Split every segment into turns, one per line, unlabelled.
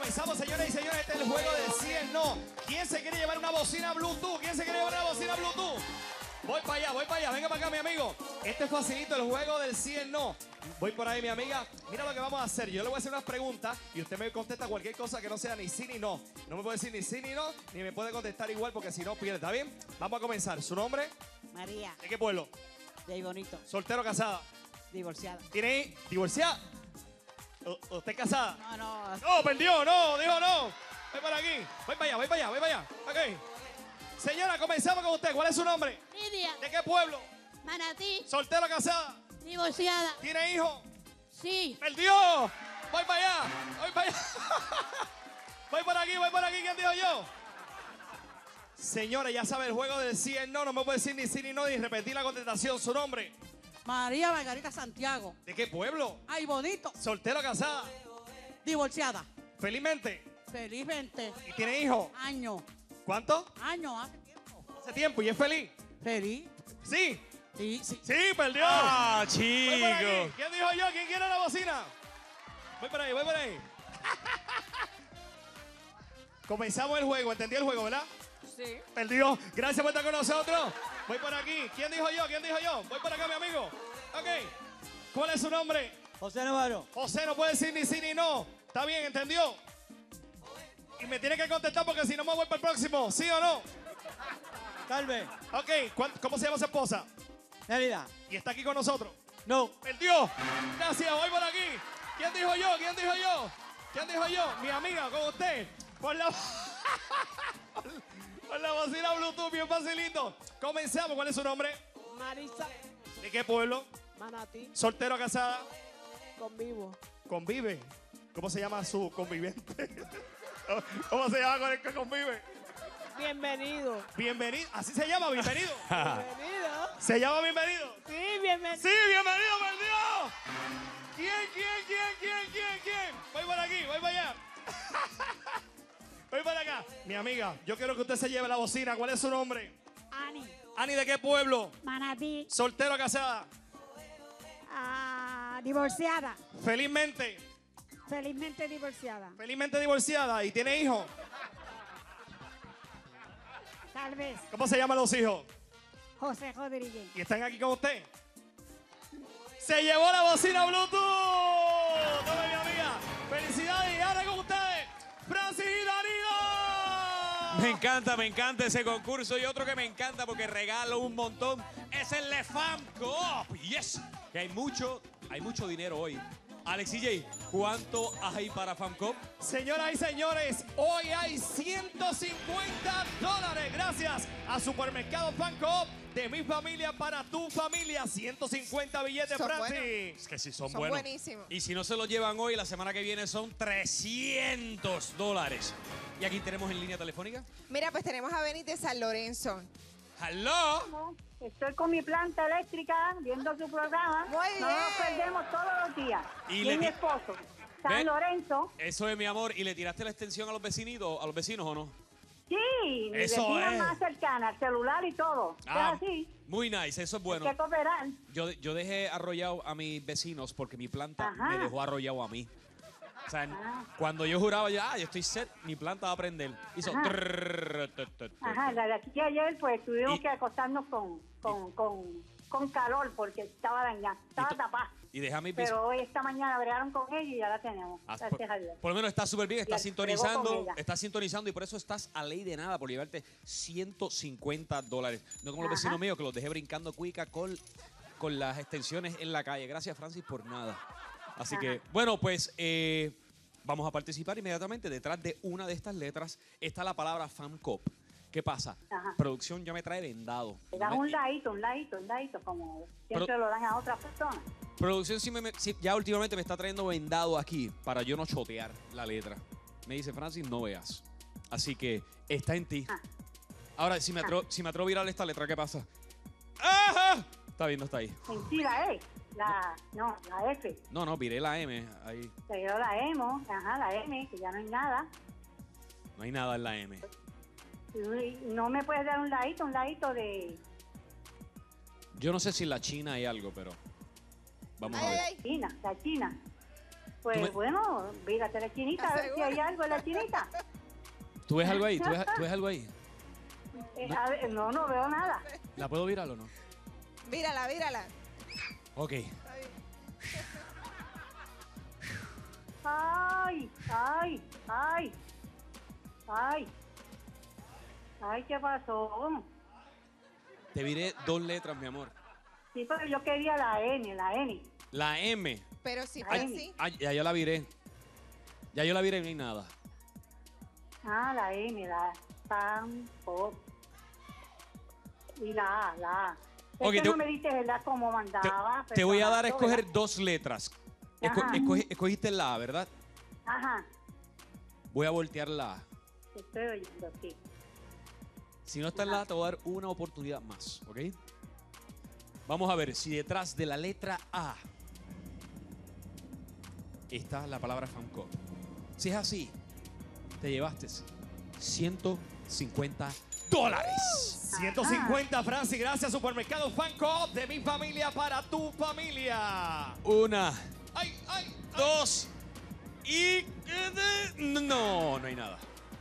comenzamos, señores y señores. Este es el juego de 100 no. ¿Quién se quiere llevar una bocina Bluetooth? ¿Quién se quiere llevar una bocina Bluetooth? Voy para allá, voy para allá. Venga para acá, mi amigo. Este es facilito, el juego del 100 no. Voy por ahí, mi amiga. Mira lo que vamos a hacer. Yo le voy a hacer unas preguntas y usted me contesta cualquier cosa que no sea ni sí ni no. No me puede decir ni sí ni no, ni me puede contestar igual porque si no pierde. ¿Está bien? Vamos a comenzar. ¿Su nombre?
María.
¿De qué pueblo?
De ahí bonito.
¿Soltero o casada?
Divorciada.
¿Tiene divorciada? ¿Usted es casada?
No, no.
No, perdió, no, dijo no. Voy para aquí, voy para allá, voy para allá, voy para allá. Ok. Señora, comenzamos con usted. ¿Cuál es su nombre?
Lidia.
¿De qué pueblo?
Manatí.
¿Soltero o casada?
Divorciada.
¿Tiene hijo?
Sí.
¡Perdió! Voy para allá, voy para allá. Voy por aquí, ¿quién dijo yo? Señora, ya sabe el juego del sí y el no. No me puede decir ni sí ni no, ni repetir la contestación. ¿Su nombre?
María Margarita Santiago.
¿De qué pueblo?
Ay, bonito.
¿Soltero o casada?
Divorciada.
Felizmente.
Felizmente.
¿Y tiene hijo?
Año.
¿Cuánto?
Año, hace tiempo.
Hace tiempo. ¿Y es feliz?
Feliz.
Sí.
Sí, sí.
Sí, perdió.
¡Ah,
Voy por aquí.
chico!
¿Quién dijo yo? ¿Quién quiere la bocina? Voy por ahí, voy por ahí. Comenzamos el juego. ¿Entendió el juego, verdad?
Sí.
Perdió. Gracias por estar con nosotros. Voy por aquí. ¿Quién dijo yo? ¿Quién dijo yo? Voy por acá, mi amigo. Ok. ¿Cuál es su nombre?
José Navarro.
José no puede decir ni sí ni no. ¿Está bien? ¿Entendió? Y me tiene que contestar porque si no me voy para el próximo. ¿Sí o no?
Tal vez.
Ok. ¿Cómo se llama su esposa?
Realidad.
Y está aquí con nosotros.
No.
Perdió. Gracias. Voy por aquí. ¿Quién dijo yo? ¿Quién dijo yo? ¿Quién dijo yo? Mi amiga con usted. Por la... Con la bocina Bluetooth, bien facilito. Comenzamos. ¿Cuál es su nombre?
Marisa.
¿De qué pueblo?
Manatí.
¿Soltero o casada?
Convivo.
¿Convive? ¿Cómo se llama su conviviente? ¿Cómo se llama con el que convive?
Bienvenido.
Bienvenido. ¿Así se llama? Bienvenido.
Bienvenido.
¿Se llama bienvenido?
Sí, bienvenido.
Sí, bienvenido, perdió. ¿Quién? Voy por aquí, voy para allá. Voy para acá. Mi amiga, yo quiero que usted se lleve la bocina. ¿Cuál es su nombre?
Ani.
Ani, ¿de qué pueblo?
Manatí.
¿Soltero o casada?
Divorciada.
Felizmente.
Felizmente divorciada.
Felizmente divorciada. ¿Y tiene hijos?
Tal vez.
¿Cómo se llaman los hijos?
José Rodríguez.
¿Y están aquí con usted? ¡Se llevó la bocina Bluetooth! ¡Tome, mi amiga! ¡Felicidades! Y ahora con ustedes, Francis y Danilo.
Me encanta ese concurso. Y otro que me encanta porque regalo un montón es el Le Fam Coop. ¡Yes! Que hay mucho dinero hoy. Alex y Jay, ¿cuánto hay para Fam Coop?
Señoras y señores, hoy hay $150 gracias a Supermercado Fan Coop. De mi familia para tu familia. 150 billetes,
Son
Francis.
Es que sí, son
Son
buenos.
buenísimos.
Y si no se los llevan hoy, la semana que viene son $300. ¿Y aquí tenemos en línea telefónica?
Mira, pues tenemos a Benny de San Lorenzo.
¡Hello!
Estoy con mi planta eléctrica viendo su programa.
Muy
No
bien.
nos perdemos todos los días.
Y
Y
le
mi
di-
esposo, San
Ve-
Lorenzo.
Eso es mi amor. ¿Y le tiraste la extensión a los vecinos o no?
Sí, mi
Eso
vecina
es.
más cercana, el celular y todo. Es así.
Muy nice, eso es bueno.
Hay que cooperar.
Yo dejé arrollado a mis vecinos porque mi planta
Ajá.
me dejó arrollado a mí. O sea, cuando yo juraba ya, yo estoy set, mi planta va a prender. Hizo
Ajá. Ajá, la de aquí ayer, pues tuvimos
Y-
que acostarnos con calor porque estaba dañada, estaba tapada.
Y dejé a mis vecinos.
Pero hoy, esta mañana, bregaron con ella y ya la tenemos.
Ah,
Gracias a Dios.
por lo menos está súper bien,
Y
está
al- fregó con ella.
sintonizando y por eso estás a ley de nada, por llevarte $150. No como los vecinos míos que los dejé brincando cuica con las extensiones en la calle. Gracias, Francis, por nada. Así que, bueno, pues vamos a participar inmediatamente. Detrás de una de estas letras está la palabra FAMCOP. ¿Qué pasa?
Ajá.
Producción ya me trae vendado.
Le dan un ladito, como siempre
Pero-
lo dan a otras personas.
Producción sí, ya últimamente me está trayendo vendado aquí para yo no chotear la letra. Me dice, Francis, no veas. Así que está en ti.
Ah.
Ahora, si me atrevo a virar esta letra, ¿qué pasa? ¡Ajá! Está bien, no está ahí.
Mentira, la F.
No, viré la M. Ahí
Se dio la la M, que ya no hay nada.
no hay nada en la M.
Y no me puedes dar un ladito de
Yo no sé si en la China hay algo, pero vamos a
Ay,
ver.
ay, ay.
China, la China. Pues
Tú me-
bueno, mírate la chinita, a ver si hay algo en la chinita.
¿Tú ves algo ahí? ¿Tú ves algo ahí?
A ver, no veo nada.
¿La puedo virar o no?
Vírala, vírala.
Ok.
Ay, ay, ay, ay. Ay, ¿qué pasó?
Te viré 2 letras, mi amor.
Sí, pero yo quería la N, la N.
La M.
Pero si fue
Ay.
así.
Ay, ya yo la viré. Ya yo la viré y no hay nada.
Ah, la N, la Fan Pop. Y la A, la A.
Ok,
Es que
te-
no me dices el A como mandaba.
Te voy a dar a
Fernando,
escoger
¿verdad?
2 letras.
Ajá.
Escogiste la A, ¿verdad?
Ajá,
Voy a voltear la A.
te estoy oyendo, sí.
Si no está en la A, te voy a dar una oportunidad más, ¿ok? Vamos a ver si detrás de la letra A está la palabra FAMCO. Si es así, te llevaste $150.
150, Francis, gracias, Supermercado Fanco, de mi familia para tu familia.
Una,
Ay, ay,
2 y... No, no hay nada.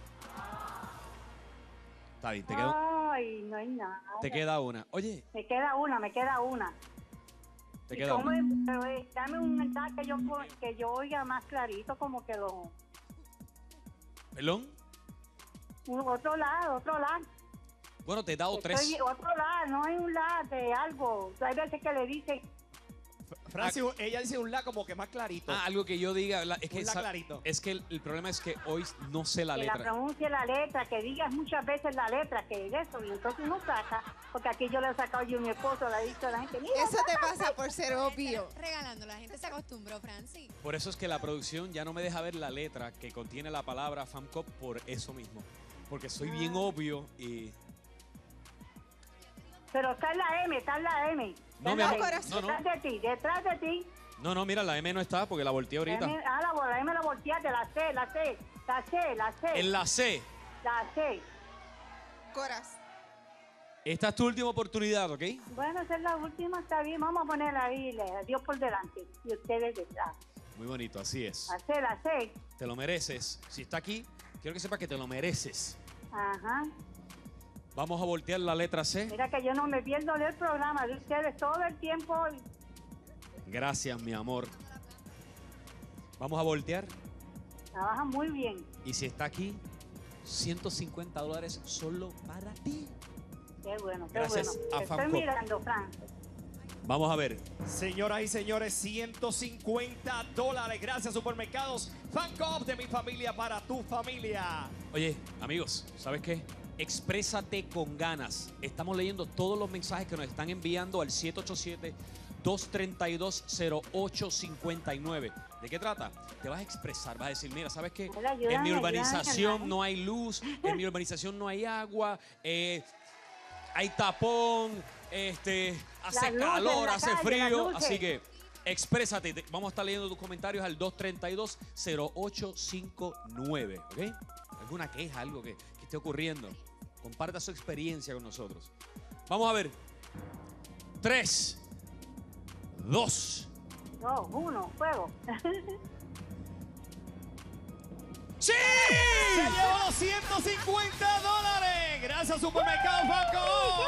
Está bien,
Ay, no hay nada.
te queda una. Oye,
Me queda una, me queda una.
te
¿Y
queda
cómo
una.
es? Pero, dame un mensaje que yo oiga más clarito, como que lo...
¿Pelón?
Otro lado, otro lado.
Bueno, te he dado 3.
Otro lado, no hay un lado de algo. Hay veces que le dicen,
Francis, ella dice un la como que más clarito.
Algo que yo diga, es que,
Un la clarito.
es que el problema es que hoy no sé la
que la
letra.
pronuncie la letra, que digas muchas veces la letra, que es eso. Y entonces uno saca, porque aquí yo le he sacado yo a mi esposo, le he dicho a la gente, mira,
Eso te pasa por ser obvio.
Regalando, la gente se acostumbró, Francis.
Por eso es que la producción ya no me deja ver la letra que contiene la palabra FAMCOP por eso mismo. Porque soy bien obvio y...
pero está en la M, está en la M.
No,
Está
mi
en la
amor,
M.
no, no.
Detrás de ti.
No, mira, la M no está porque la volteé ahorita.
La M la volteaste, la C.
En la C.
La C.
Coraz.
Esta es tu última oportunidad, ¿ok?
Bueno, esa es la última, está bien, vamos a poner ahí, Dios por delante, y ustedes detrás.
Muy bonito, así es.
La C.
Te lo mereces. Si está aquí, quiero que sepas que te lo mereces.
Ajá.
Vamos a voltear la letra C.
Mira que yo no me pierdo del programa de ustedes todo el tiempo.
Gracias, mi amor. Vamos a voltear.
Trabajan muy bien.
Y si está aquí, $150 solo para ti.
Qué bueno, qué
Gracias
bueno.
a
Te estoy
Fanco.
mirando, Fran.
Vamos a ver.
Señoras y señores, $150. Gracias, Supermercados Fanco, de mi familia para tu familia.
Oye, amigos, ¿sabes qué? Exprésate con ganas. Estamos leyendo todos los mensajes que nos están enviando al 787-232-0859. ¿De qué trata? Te vas a expresar, vas a decir, mira, ¿sabes qué?
Hola, ayúdame,
En mi
ayúdame,
urbanización
ayúdame.
no hay luz, en mi urbanización no hay agua, hay tapón, hace
Las luces
calor,
en la
hace
calle, las
frío,
luces.
así que exprésate. Vamos a estar leyendo tus comentarios al 232-0859, ¿ok? ¿Alguna queja, algo que esté ocurriendo? Comparta su experiencia con nosotros. Vamos a ver. 3, 2.
2, 1, fuego.
¡Sí!
Se llevó $150. Gracias, Supermercado Fanco.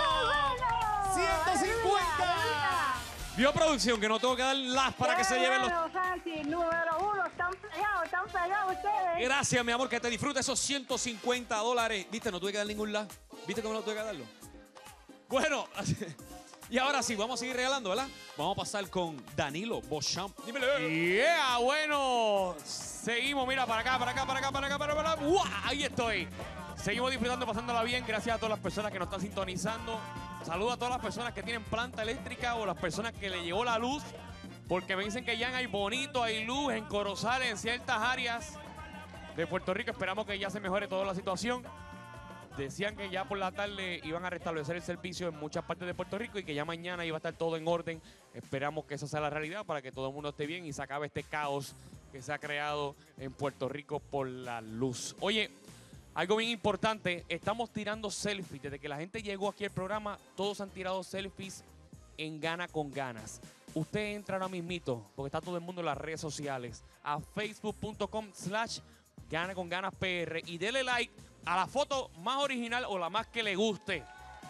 150.
Vio, producción, que no tengo que dar las para que se lleven los...
Francis, número 1, están pegados ustedes.
Gracias, mi amor, que te disfrutes esos $150. ¿Viste? No tuve que dar ningún la. ¿Viste cómo no tuve que darlo? Bueno, y ahora sí, vamos a seguir regalando, ¿verdad? Vamos a pasar con Danilo Beauchamp. Dímelo.
Yeah, bueno, seguimos, mira, para acá. ¡Guau! Ahí estoy. Seguimos disfrutando, pasándola bien. Gracias a todas las personas que nos están sintonizando. Saludos a todas las personas que tienen planta eléctrica o las personas que le llegó la luz. Porque me dicen que ya hay bonito, hay luz en Corozal, en ciertas áreas de Puerto Rico. Esperamos que ya se mejore toda la situación. Decían que ya por la tarde iban a restablecer el servicio en muchas partes de Puerto Rico y que ya mañana iba a estar todo en orden. Esperamos que esa sea la realidad para que todo el mundo esté bien y se acabe este caos que se ha creado en Puerto Rico por la luz. Oye, algo bien importante, estamos tirando selfies. Desde que la gente llegó aquí al programa, todos han tirado selfies en Gana con Ganas. usted entra ahora mismito, porque está todo el mundo en las redes sociales, a facebook.com/GanaConGanasPR y dele like a la foto más original o la más que le guste.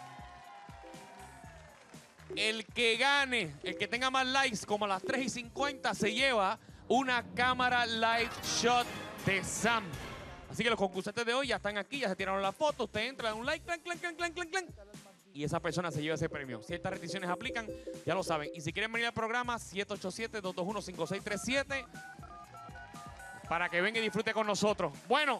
El que gane, el que tenga más likes, como a las 3:50, se lleva una cámara live shot de Sam. Así que los concursantes de hoy ya están aquí, ya se tiraron la foto. Usted entra, da un like, clan, clan, clan, clan, clan, clan, y esa persona se lleva ese premio. Si estas restricciones aplican, ya lo saben. Y si quieren venir al programa, 787-221-5637, para que venga y disfrute con nosotros. Bueno,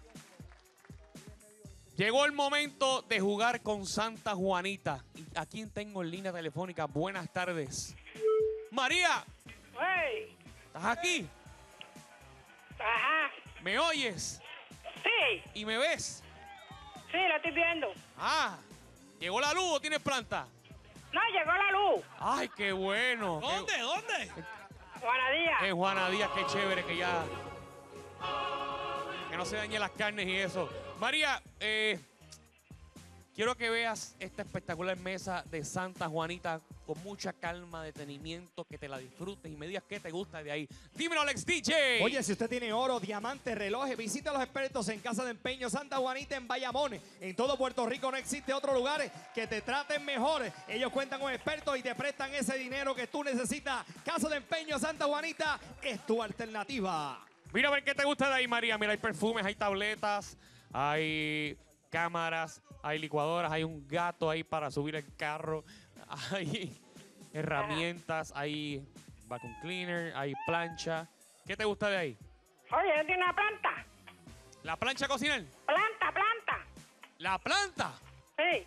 llegó el momento de jugar con Santa Juanita. ¿Y a quién tengo en línea telefónica? Buenas tardes. María,
¡Hey!
¿estás aquí?
Ajá.
¿Me oyes?
Sí,
¿Y me ves?
sí, lo estoy viendo.
Ah, ¿llegó la luz o tienes planta?
No, llegó la luz.
Ay, qué bueno.
¿Dónde? ¿Dónde?
Juana Díaz.
Juana Díaz, qué chévere que ya... Que no se dañen las carnes y eso. María, quiero que veas esta espectacular mesa de Santa Juanita con mucha calma, detenimiento, que te la disfrutes y me digas qué te gusta de ahí. Dímelo, Alex DJ.
Oye, si usted tiene oro, diamantes, relojes, visita a los expertos en Casa de Empeño Santa Juanita en Bayamón. En todo Puerto Rico no existe otro lugar que te traten mejor. Ellos cuentan con expertos y te prestan ese dinero que tú necesitas. Casa de Empeño Santa Juanita es tu alternativa.
Mira a ver qué te gusta de ahí, María. Mira, hay perfumes, hay tabletas, hay cámaras, hay licuadoras, hay un gato ahí para subir el carro, hay herramientas, hay vacuum cleaner, hay plancha. ¿Qué te gusta de ahí?
Oye, ¿no tiene una planta?
¿La plancha cocinar?
Planta.
¿La planta?
Sí.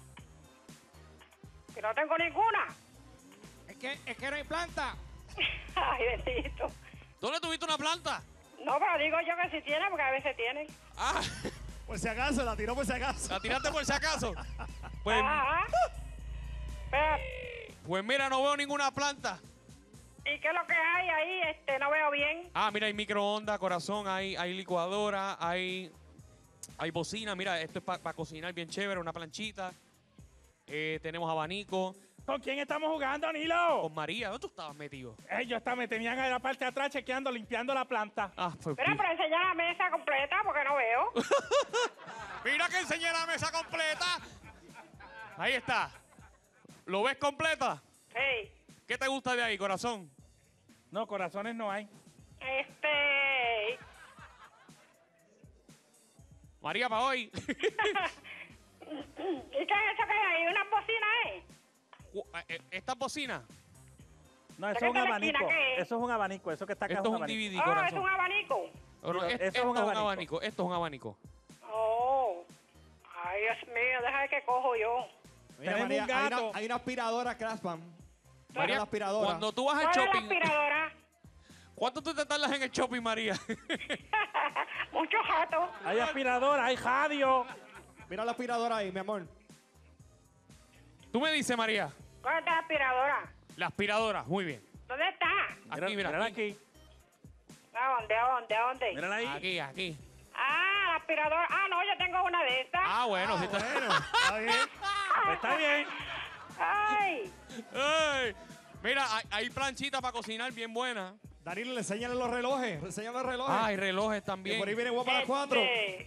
Que no tengo ninguna.
Es que no hay planta.
Ay, bendito.
¿Dónde tuviste una planta?
No, pero digo yo que sí tiene, porque a veces tiene.
Ah,
Por si acaso, la tiró por si acaso.
la tiraste por si acaso. Pues,
Ajá. Pero,
pues mira, no veo ninguna planta.
¿y qué es lo que hay ahí? No veo bien.
Ah, mira, hay microondas, corazón, hay licuadora, hay bocina. Mira, esto es para cocinar bien chévere, una planchita. Tenemos abanico.
¿Con quién estamos jugando, Nilo?
Con María, ¿dónde tú estabas metido?
Me tenían en la parte de atrás chequeando, limpiando la planta.
Ah, pues
Pero enseña la mesa completa, porque no veo.
mira que enseñé la mesa completa. Ahí está. ¿Lo ves completa?
Sí.
¿Qué te gusta de ahí, corazón?
No, corazones no hay.
María, para hoy.
¿Y qué es eso que hay ahí? ¿Una bocina,
¿Esta bocina?
No, eso
¿De
es un
qué
abanico.
esquina qué es?
Eso es un abanico. Eso que está acá
Esto es un
abanico.
DVD,
Oh, es
corazón.
un abanico.
No,
Eso
esto
es
es
un
un
abanico.
abanico. Esto es un abanico.
Oh. Ay, Dios mío, deja ver qué cojo yo.
Mira,
Tenemos
María,
un gato.
hay una aspiradora Craftsman.
María,
la aspiradora.
cuando tú vas al
¿Cuál es la
shopping,
aspiradora?
¿cuánto tú te tardas en el shopping, María?
Mucho jato.
Hay aspiradora, hay radio.
Mira la aspiradora ahí, mi amor.
Tú me dices, María.
¿Cuál es la aspiradora?
La aspiradora, muy bien.
¿Dónde está?
Aquí, mira,
Mírala
aquí.
aquí.
¿A dónde?
Mírala ahí.
Aquí.
Ah, la aspiradora. Ah, no, yo tengo una de estas.
Ah, bueno, sí está.
Está bien.
Está bien.
Ay.
Ey, mira, hay planchitas para cocinar bien buenas.
Danilo, le enséñale los relojes. Enséñale los relojes.
Ah, hay relojes
que
también.
por ahí viene guapa a las 4.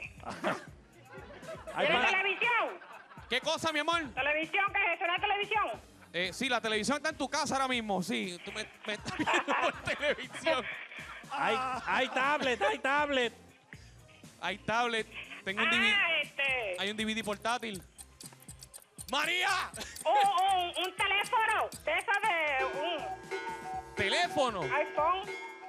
Hay
¿Tiene
pa-
televisión?
¿Qué cosa, mi amor?
¿Televisión? ¿Qué es eso? ¿Una televisión?
Sí, la televisión está en tu casa ahora mismo. Sí, tú me estás viendo por televisión.
hay tablet, hay tablet.
Hay tablet. Tengo un DVD.
Ah,
Hay un DVD portátil. ¡María!
un teléfono. De eso de un
¡Teléfono!
iPhone.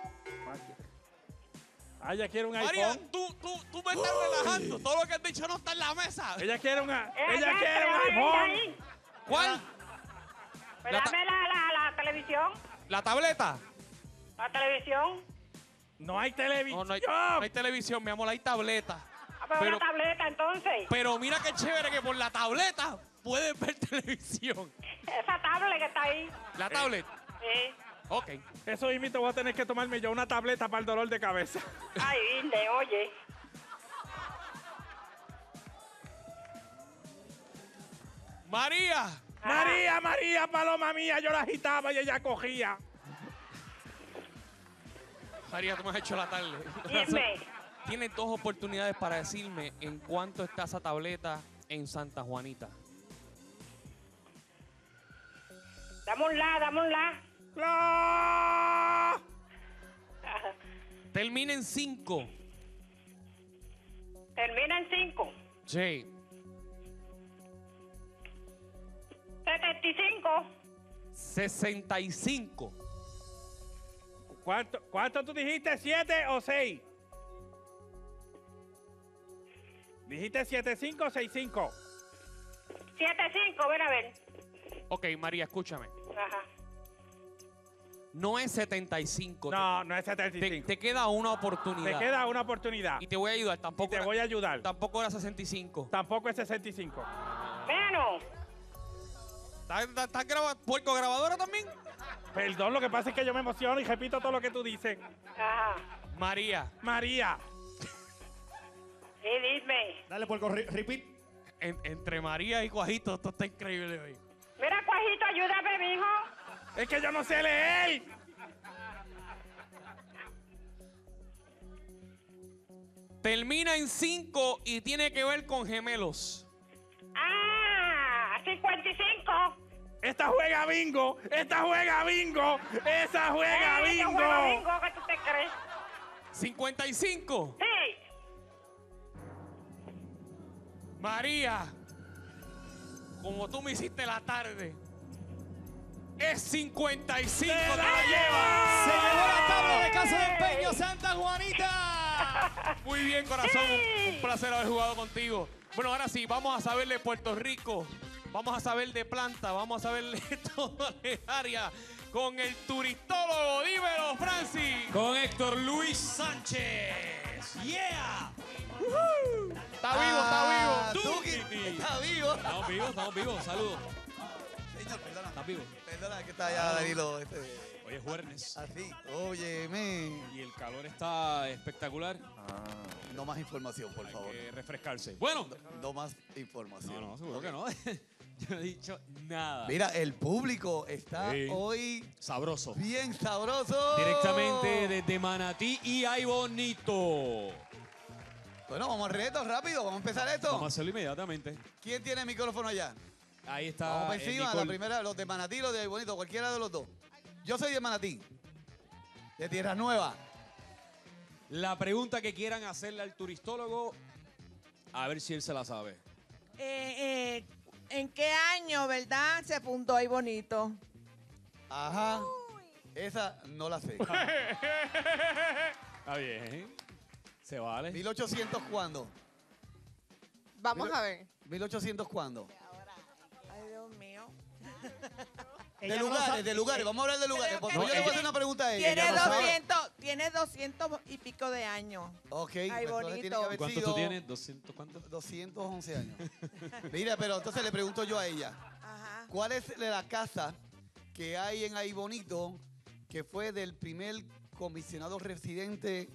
Ella quiere un
María,
iPhone.
tú me estás relajando. Todo lo que has dicho no está en la mesa.
Ella quiere un
Ya,
iPhone.
ahí.
¿Cuál?
Pues
La
dame la televisión.
¿La tableta?
La televisión.
No hay televisión.
No hay televisión, mi amor, hay tableta.
Ah, pero
Pero-
una tableta entonces.
Pero mira qué chévere que por la tableta puedes ver televisión.
Esa tablet que está ahí.
¿La tablet?
Sí.
Ok.
Eso mismo voy a tener que tomarme yo una tableta para el dolor de cabeza.
Ay, Vinde, oye.
María,
María, María, paloma mía, yo la agitaba y ella cogía.
María, tú me has hecho la tarde.
Dime.
Tienes 2 oportunidades para decirme en cuánto está esa tableta en Santa Juanita.
Dame un la.
¡La!
Termina en 5.
Termina en 5.
Sí.
75.
65.
¿Cuánto tú dijiste? ¿7 o 6? ¿Dijiste 7-5 o 6-5?
75, ven a ver.
Ok, María, escúchame.
Ajá.
No es 75.
No, no es 75.
Te queda una oportunidad.
Te queda una oportunidad.
Y te voy a ayudar. Tampoco
Te voy a ayudar.
Tampoco era 65.
Tampoco es 65.
Menos.
¿Estás puerco grabadora también?
Perdón, lo que pasa es que yo me emociono y repito todo lo que tú dices.
Ajá.
María.
María.
Sí, dime.
Dale, puerco, repeat.
Entre María y Cuajito, esto está increíble hoy.
Mira, Cuajito, ayúdame, mijo.
Es que yo no sé leer.
Termina en 5 y tiene que ver con gemelos.
Ah, 55.
Esta juega bingo. Esta juega bingo. Esa juega
Yo
bingo.
juego bingo, ¿qué tú te crees?
55.
Sí.
María, como tú me hiciste la tarde, es 55. ¡Te la lleva!
Se llevó la tabla de Casa de Empeño Santa Juanita.
Muy bien, corazón. Un placer haber jugado contigo. Bueno, ahora sí, vamos a saber de Puerto Rico. Vamos a saber de planta. Vamos a saber de toda la área con el turistólogo. Dímelo, Francis.
Con Héctor Luis Sánchez. ¡Yeah!
Está vivo, está vivo.
Está vivo.
Estamos vivos. Saludos.
Señor, perdona.
¿Estás vivo?
Perdona que está allá Danilo.
Hoy es jueves.
Así. Óyeme.
Y el calor está espectacular.
No más información, por favor.
Hay que refrescarse. Bueno.
No más información.
No, seguro que no. Yo no he dicho nada.
Mira, el público está
Sí.
hoy
Sabroso.
bien sabroso.
Directamente desde Manatí y Ay Bonito.
Bueno, vamos al reto rápido. Vamos a empezar esto.
Vamos a hacerlo inmediatamente.
¿Quién tiene el micrófono allá?
Ahí está.
Vamos por encima, la
Nicole.
primera, los de Manatí, los de Ay Bonito, cualquiera de los dos. Yo soy de Manatí, de Tierra Nueva.
La pregunta que quieran hacerle al turistólogo, a ver si él se la sabe.
¿En qué año, verdad, se fundó Ay Bonito?
Ajá. Esa no la sé.
Está bien. Se vale.
1800 cuándo?
Vamos a ver.
1800 cuándo?
Ay, Dios mío.
De lugares, vamos a hablar de lugares.
Creo que
Porque yo le voy a hacer una pregunta a ella.
Tiene 200 y pico de años.
Ok,
Ay,
pues entonces
bonito.
tiene que haber
¿Cuántos
sido
tú tienes? ¿200 cuántos?
211 años. Mira, pero entonces le pregunto yo a ella.
Ajá.
¿Cuál es la casa que hay en Ay Bonito que fue del primer comisionado residente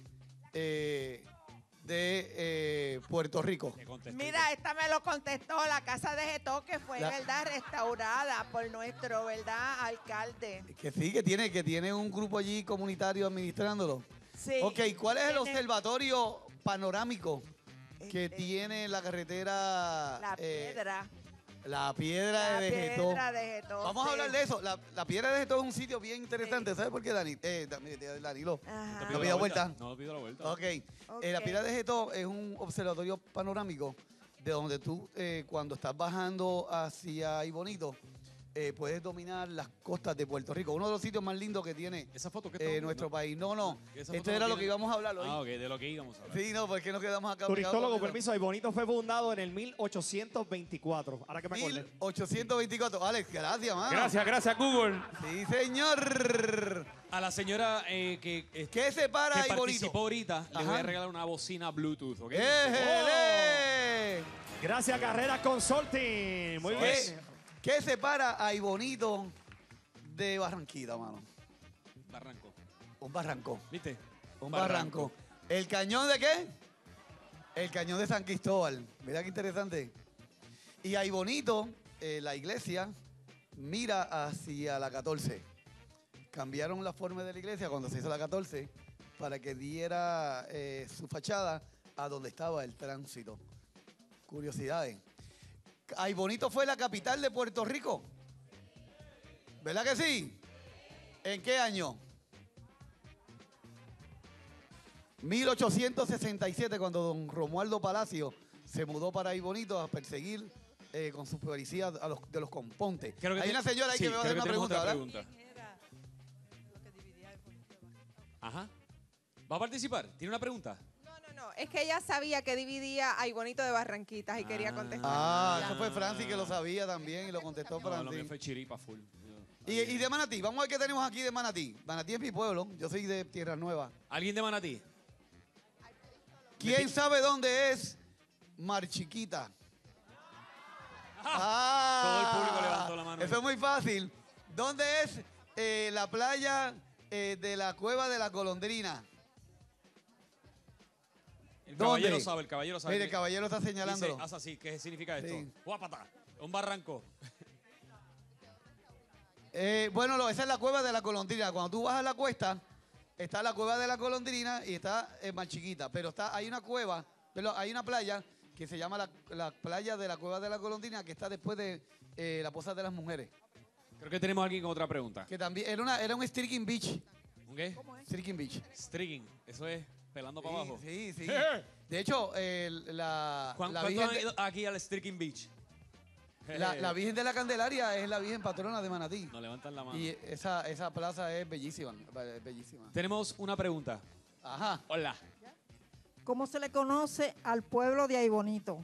de Puerto Rico?
Mira, esta me lo contestó la casa de Getó, que fue, ¿verdad?, restaurada por nuestro, ¿verdad?, alcalde.
Que sí, que tiene un grupo allí comunitario administrándolo.
Sí.
Ok, ¿cuál es el observatorio panorámico que tiene la carretera?
La Piedra.
La Piedra
La
de Getó.
Piedra de Getó,
Vamos
sí.
a hablar de eso. La Piedra de Getó es un sitio bien interesante. ¿Sabes por qué, Danilo?
Ajá.
¿No pido vuelta?
No pido la vuelta.
Ok. La Piedra de Getó es un observatorio panorámico de donde tú, cuando estás bajando hacia Ay Bonito, puedes dominar las costas de Puerto Rico. Uno de los sitios más lindos que tiene
¿Esa foto que
nuestro país. No.
Esa foto
Esto
no
era lo
tiene-
que íbamos a hablar hoy.
Ah, ok, de lo que íbamos a hablar.
Sí, no, porque nos quedamos acá.
Turistólogo, permiso, Ay Bonito fue fundado en el 1824. Ahora que me acordé.
1824. Alex, gracias, mano.
Gracias, Google.
Sí, señor.
A la señora que
¿Qué separa Ay Bonito?
participó ahorita, le
Ajá.
voy a regalar una bocina Bluetooth, ¿ok?
¡Éjele!
Gracias, Carrera Consulting. Muy bien.
¿Qué separa Ay Bonito de Barranquita, mano?
Barranco.
Un barranco.
¿Viste?
Un barranco. ¿El cañón de qué? El cañón de San Cristóbal. Mira qué interesante. Y Ay Bonito, la iglesia, mira hacia la 14. Cambiaron la forma de la iglesia cuando se hizo la 14 para que diera su fachada a donde estaba el tránsito. Curiosidades. Ay Bonito fue la capital de Puerto Rico. ¿Verdad que sí? ¿En qué año? 1867, cuando don Romualdo Palacio se mudó para Ay Bonito a perseguir con su policía de los compontes. Hay una señora ahí que me va a hacer una pregunta, ¿verdad?
Ajá. ¿Va a participar? ¿Tiene una pregunta?
No, es que ella sabía que dividía Ay Bonito de Barranquitas y quería contestar.
Eso fue Francis que lo sabía también y lo contestó
No, lo
Francis.
mío fue chiripa full.
Y de Manatí, vamos a ver qué tenemos aquí de Manatí. Manatí es mi pueblo, yo soy de Tierra Nueva.
¿Alguien de Manatí?
¿Quién sabe dónde es Mar Chiquita?
Todo el público levantó la mano.
Eso es muy fácil. ¿Dónde es la playa de la Cueva de la Golondrina?
El caballero sabe, el caballero sabe.
Mire, el caballero está señalándolo.
Dice, haz así, ¿qué significa esto?
Sí.
Guapata, un barranco.
Bueno, esa es la Cueva de la Golondrina. Cuando tú vas a la cuesta, está la Cueva de la Golondrina y está Mar Chiquita. Pero hay una cueva, hay una playa que se llama la playa de la Cueva de la Golondrina, que está después de la Poza de las Mujeres.
Creo que tenemos a alguien con otra pregunta.
Que también era un Striking Beach.
¿Un qué?
Striking Beach.
Striking, eso es pelando para abajo.
Sí. De hecho, la
¿Cuántos
Virgen
han ido aquí al Striking Beach?
la Virgen de la Candelaria es la Virgen patrona de Manatí.
No levantan la mano.
Y esa plaza es bellísima, bellísima.
Tenemos una pregunta.
Ajá.
Hola.
¿Cómo se le conoce al pueblo de Ay Bonito?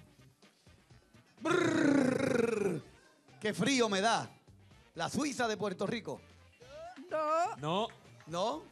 ¡Qué frío me da! La Suiza de Puerto Rico.
No.
¿No?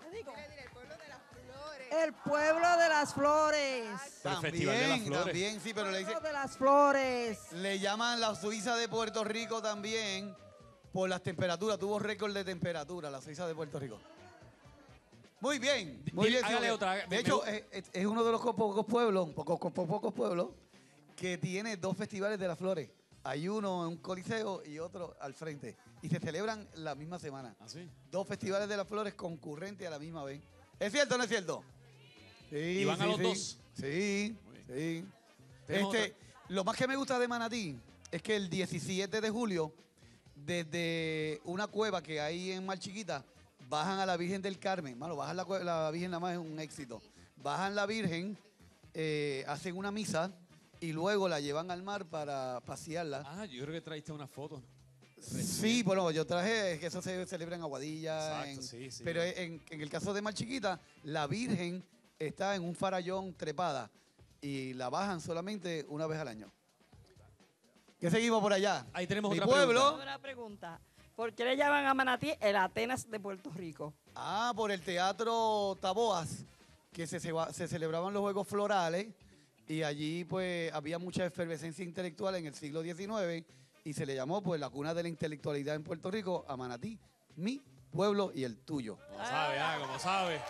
El pueblo de las flores.
El Festival de las Flores.
También, sí, pero le dicen...
El pueblo de las flores.
Le llaman la Suiza de Puerto Rico también por las temperaturas. Tuvo récord de temperatura la Suiza de Puerto Rico. Muy bien, muy bien.
Hágale
sí,
otra.
De hecho, es uno de los pocos pueblos que tiene dos festivales de las flores. Hay uno en un coliseo y otro al frente. Y se celebran la misma semana.
¿Ah, sí?
Dos festivales de las flores concurrentes a la misma vez. ¿Es cierto o no es cierto? Sí,
¿Y van a los dos?
Sí.
Tenemos
Lo más que me gusta de Manatí es que el 17 de julio, desde una cueva que hay en Mar Chiquita, bajan a la Virgen del Carmen. Mano, bajan la Virgen nada más es un éxito. Bajan la Virgen, hacen una misa y luego la llevan al mar para pasearla.
Ah, yo creo que traíste una foto.
Sí, bueno, yo traje que eso se celebra en Aguadilla.
Exacto, sí.
Pero en el caso de Mar Chiquita, la Virgen está en un farallón trepada y la bajan solamente una vez al año. ¿Qué seguimos por allá?
Ahí tenemos
Mi
otra
pueblo.
Una pregunta. ¿Por qué le llaman a Manatí el Atenas de Puerto Rico?
Por el Teatro Taboas, que se celebraban los Juegos Florales y allí pues había mucha efervescencia intelectual en el siglo XIX y se le llamó pues la cuna de la intelectualidad en Puerto Rico a Manatí, mi pueblo y el tuyo.
Como sabe, como sabe.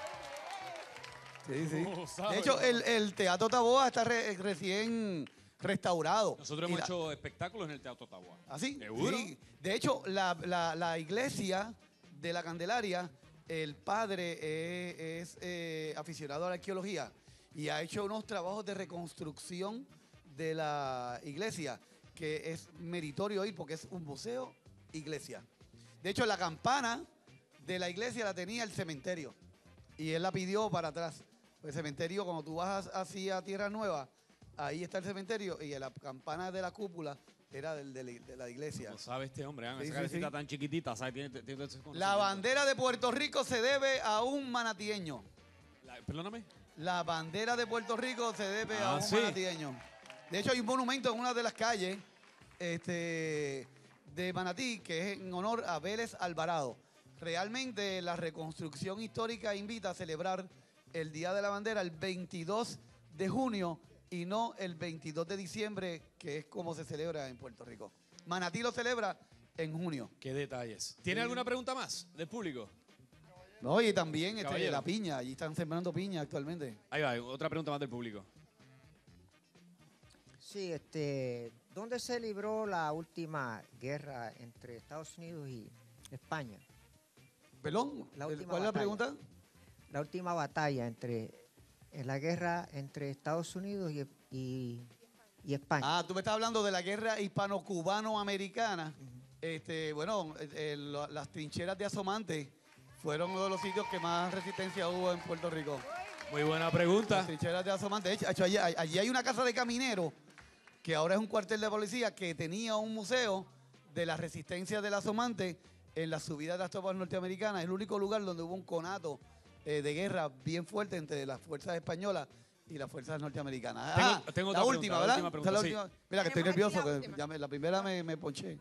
Sí.
Como sabe.
De hecho, el Teatro Taboas está recién restaurado.
Nosotros hemos hecho espectáculos en el Teatro Taboas.
¿Ah, sí?
¿Seguro?
Sí. De hecho, la iglesia de la Candelaria, el padre es aficionado a la arqueología y ha hecho unos trabajos de reconstrucción de la iglesia, que es meritorio ir porque es un museo iglesia. De hecho, la campana de la iglesia la tenía el cementerio y él la pidió para atrás. El cementerio, cuando tú vas hacia Tierra Nueva, ahí está el cementerio y la campana de la cúpula era de la iglesia.
Lo sabe este hombre,
Sí,
esa
sí,
cabecita
sí.
tan chiquitita, ¿sabe? Tiene ese conocimiento.
La bandera de Puerto Rico se debe a un manatieño.
Perdóname.
La bandera de Puerto Rico se debe a un
sí.
manatieño. De hecho, hay un monumento en una de las calles de Manatí que es en honor a Vélez Alvarado. Realmente la reconstrucción histórica invita a celebrar el Día de la Bandera el 22 de junio y no el 22 de diciembre, que es como se celebra en Puerto Rico. Manatí lo celebra en junio.
Qué detalles. ¿Tiene alguna pregunta más del público?
No, y también
Caballero.
la piña. Allí están sembrando piña actualmente.
Ahí va, otra pregunta más del público.
Sí, ¿Dónde se libró la última guerra entre Estados Unidos y España?
¿Perdón? ¿Cuál es la pregunta?
La última batalla en la guerra entre Estados Unidos y España.
Ah, tú me estás hablando de la guerra hispano-cubano-americana. Bueno, las trincheras de Asomante fueron uno de los sitios que más resistencia hubo en Puerto Rico.
Muy buena pregunta.
Las trincheras de Asomante. De hecho, allí hay una casa de camineros que ahora es un cuartel de policía que tenía un museo de la resistencia del Asomante en la subida de las tropas norteamericanas. Es el único lugar donde hubo un conato de guerra bien fuerte entre las fuerzas españolas y las fuerzas norteamericanas.
Tengo
la
otra
última,
pregunta,
¿verdad?
la última pregunta,
Esa es la
sí.
última. Mira, que estoy nervioso, que ya la primera me ponché.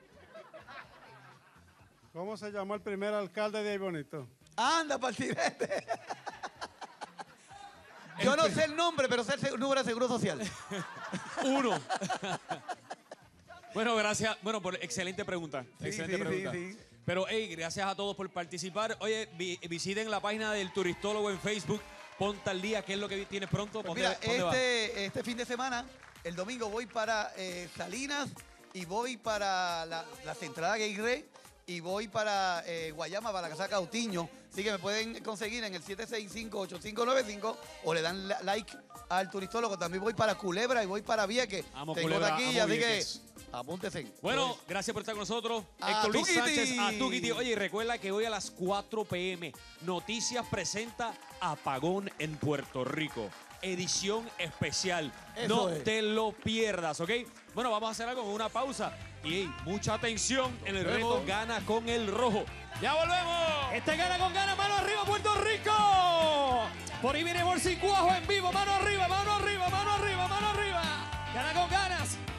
¿Cómo se llamó el primer alcalde de Ay Bonito?
¡Anda, partirete! Yo no sé el nombre, pero sé el número de seguro social.
1. Bueno, gracias. Bueno, por excelente pregunta. Excelente pregunta.
Sí.
Pero, hey, gracias a todos por participar. Oye, visiten la página del Turistólogo en Facebook. Ponte al día, ¿qué es lo que tienes pronto?
Pues mira, este fin de semana, el domingo voy para Salinas y voy para la Centrada Gay Rey y voy para Guayama, para la Casa Cautiño. Así que me pueden conseguir en el 765-8595 o le dan like al Turistólogo. También voy para Culebra y voy para Vieques.
Amo
Tengo
Culebra,
taquilla,
amo
así
Vieques.
que apúntese.
Bueno, gracias por estar con nosotros.
A
Héctor Luis
Tukiti.
Sánchez, a Tukiti. Oye, y recuerda que hoy a las 4 p.m. Noticias presenta Apagón en Puerto Rico. Edición especial.
Eso
No
es.
te lo pierdas, ¿ok? Bueno, vamos a hacer algo con una pausa. Y hey, mucha atención en el reto Gana con el Rojo. ¡Ya volvemos!
Este Gana con Ganas, mano arriba, Puerto Rico. Por ahí viene Borsicuajo en vivo, mano arriba, mano arriba, mano arriba, mano arriba. Gana con Ganas.